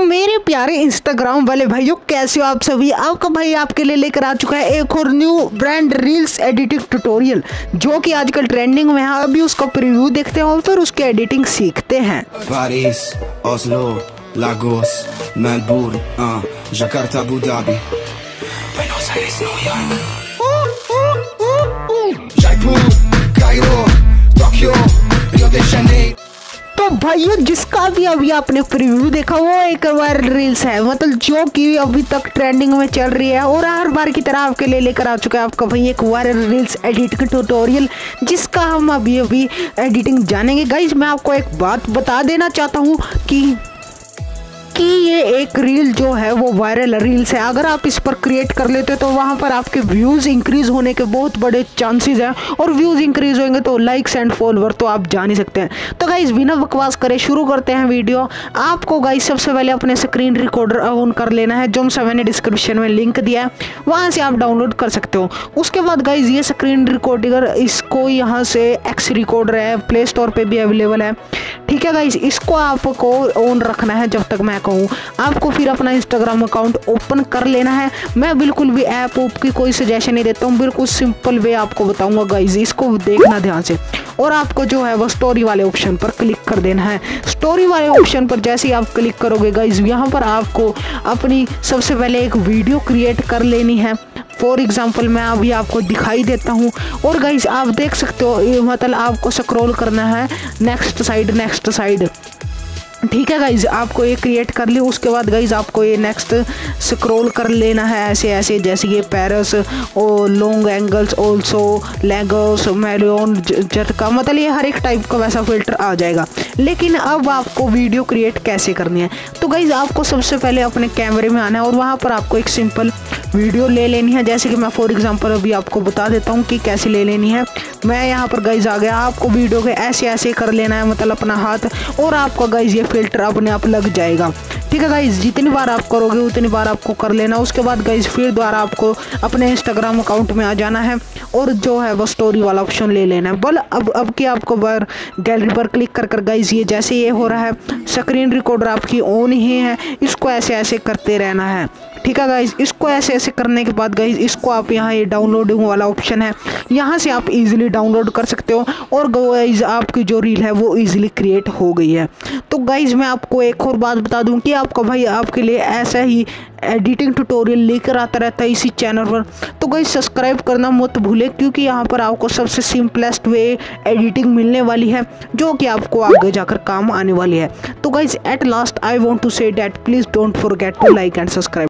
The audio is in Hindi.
मेरे प्यारे इंस्टाग्राम वाले भाइयों, कैसे हो आप सभी। आपका भाई आपके लिए लेकर आ चुका है एक और new brand reels editing tutorial, जो कि आजकल ट्रेंडिंग में है। अभी उसका प्रीव्यू देखते हैं और फिर उसकी एडिटिंग सीखते हैं। Paris, Oslo, Lagos, Melbourne, Jakarta, Abu Dhabi, Buenos Aires, New York, Jaipur, Cairo, Tokyo, Rio de Janeiro। तो भाइयों, जिसका भी अभी आपने प्रीव्यू देखा वो एक वायरल रील्स है, मतलब जो कि अभी तक ट्रेंडिंग में चल रही है और हर बार की तरह आपके लिए लेकर आ चुका है आपका भाई एक वायरल रील्स एडिटिंग ट्यूटोरियल, जिसका हम अभी एडिटिंग जानेंगे। गाइज, मैं आपको एक बात बता देना चाहता हूँ कि ये एक रील जो है वो वायरल रील्स है। अगर आप इस पर क्रिएट कर लेते तो वहाँ पर आपके व्यूज़ इंक्रीज होने के बहुत बड़े चांसेस हैं, और व्यूज़ इंक्रीज होंगे तो लाइक्स एंड फॉलोवर तो आप जान ही सकते हैं। तो गाइज, बिना बकवास करे शुरू करते हैं वीडियो। आपको गाइज सबसे पहले अपने स्क्रीन रिकॉर्डर ऑन कर लेना है, जो मैंने डिस्क्रिप्शन में लिंक दिया है, वहाँ से आप डाउनलोड कर सकते हो। उसके बाद गाइज ये स्क्रीन रिकॉर्डर, इसको यहाँ से एक्स रिकॉर्डर है, प्ले स्टोर पर भी अवेलेबल है। ठीक है गाइज, इसको आपको ऑन रखना है जब तक मैं कहूँ। आपको फिर अपना इंस्टाग्राम अकाउंट ओपन कर लेना है। मैं बिल्कुल भी ऐप की कोई सजेशन नहीं देता हूँ, बिल्कुल सिंपल वे आपको बताऊंगा गाइज, इसको देखना ध्यान से। और आपको जो है वो स्टोरी वाले ऑप्शन पर क्लिक कर देना है। स्टोरी वाले ऑप्शन पर जैसे ही आप क्लिक करोगे गाइज, यहाँ पर आपको अपनी सबसे पहले एक वीडियो क्रिएट कर लेनी है। फॉर एग्जाम्पल मैं अभी आपको दिखाई देता हूँ, और गाइज आप देख सकते हो, मतलब आपको स्क्रॉल करना है नेक्स्ट साइड। ठीक है गाइज, आपको ये क्रिएट कर ली। उसके बाद गाइज आपको ये नेक्स्ट स्क्रॉल कर लेना है ऐसे जैसे ये पेरिस और लॉन्ग एंगल्स ऑल्सो लेगोस मैरियन झटका, मतलब ये हर एक टाइप का वैसा फिल्टर आ जाएगा। लेकिन अब आपको वीडियो क्रिएट कैसे करनी है, तो गाइज आपको सबसे पहले अपने कैमरे में आना है और वहाँ पर आपको एक सिंपल वीडियो ले लेनी है। जैसे कि मैं फॉर एग्जांपल अभी आपको बता देता हूँ कि कैसे ले लेनी है। मैं यहाँ पर गाइज आ गया। आपको वीडियो के ऐसे कर लेना है, मतलब अपना हाथ, और आपका गाइज ये फिल्टर अपने आप लग जाएगा। ठीक है गाइज, जितनी बार आप करोगे उतनी बार आपको कर लेना। उसके बाद गाइज फिर दोबारा आपको अपने इंस्टाग्राम अकाउंट में आ जाना है और जो है वो स्टोरी वाला ऑप्शन ले लेना है। बल अब की आपको बार गैलरी पर क्लिक कर गाइज ये जैसे ये हो रहा है, स्क्रीन रिकॉर्डर आपकी ऑन ही है, इसको ऐसे करते रहना है। ठीक है गाइज, इसको ऐसे करने के बाद गाइज इसको आप यहाँ ये डाउनलोडिंग वाला ऑप्शन है, यहाँ से आप इजीली डाउनलोड कर सकते हो, और गाइज आपकी जो रील है वो इजीली क्रिएट हो गई है। तो गाइज मैं आपको एक और बात बता दूं कि आपका भाई आपके लिए ऐसा ही एडिटिंग ट्यूटोरियल लेकर आता रहता है इसी चैनल पर। तो गाइज सब्सक्राइब करना मत भूले, क्योंकि यहाँ पर आपको सबसे सिंपलेस्ट वे एडिटिंग मिलने वाली है, जो कि आपको आगे जाकर काम आने वाली है। तो guys at last I want to say that please don't forget to like and subscribe.